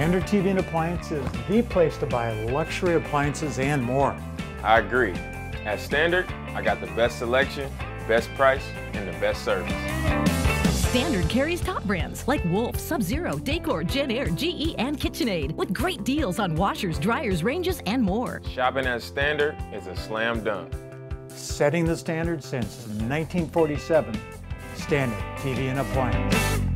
Standard TV and Appliance is the place to buy luxury appliances and more. I agree. At Standard, I got the best selection, best price, and the best service. Standard carries top brands like Wolf, Sub-Zero, Decor, JennAir, GE, and KitchenAid with great deals on washers, dryers, ranges, and more. Shopping at Standard is a slam dunk. Setting the standard since 1947, Standard TV and Appliance.